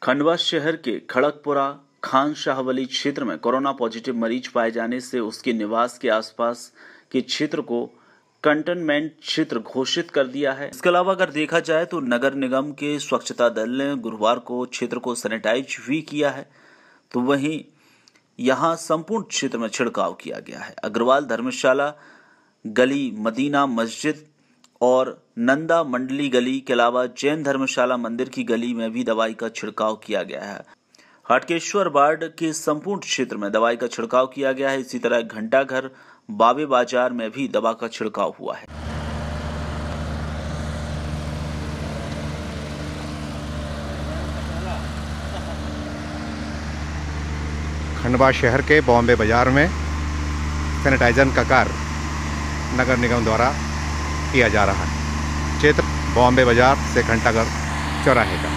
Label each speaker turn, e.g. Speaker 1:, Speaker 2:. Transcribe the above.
Speaker 1: खंडवा शहर के खड़गपुरा खान शाहवली क्षेत्र में कोरोना पॉजिटिव मरीज पाए जाने से उसके निवास के आसपास के क्षेत्र को कंटेनमेंट क्षेत्र घोषित कर दिया है। इसके अलावा अगर देखा जाए तो नगर निगम के स्वच्छता दल ने गुरुवार को क्षेत्र को सैनिटाइज भी किया है, तो वहीं यहां संपूर्ण क्षेत्र में छिड़काव किया गया है। अग्रवाल धर्मशाला गली, मदीना मस्जिद और नंदा मंडली गली के अलावा जैन धर्मशाला मंदिर की गली में भी दवाई का छिड़काव किया गया है। हाटकेश्वर वार्ड के संपूर्ण क्षेत्र में दवाई का छिड़काव किया गया है। इसी तरह घंटाघर, बाबे बाजार में भी दवा का छिड़काव हुआ है।
Speaker 2: खंडवा शहर के बॉम्बे बाजार में सैनिटाइजर का कार्य नगर निगम द्वारा किया जा रहा है। क्षेत्र बॉम्बे बाजार से घंटाघर चौराहे का।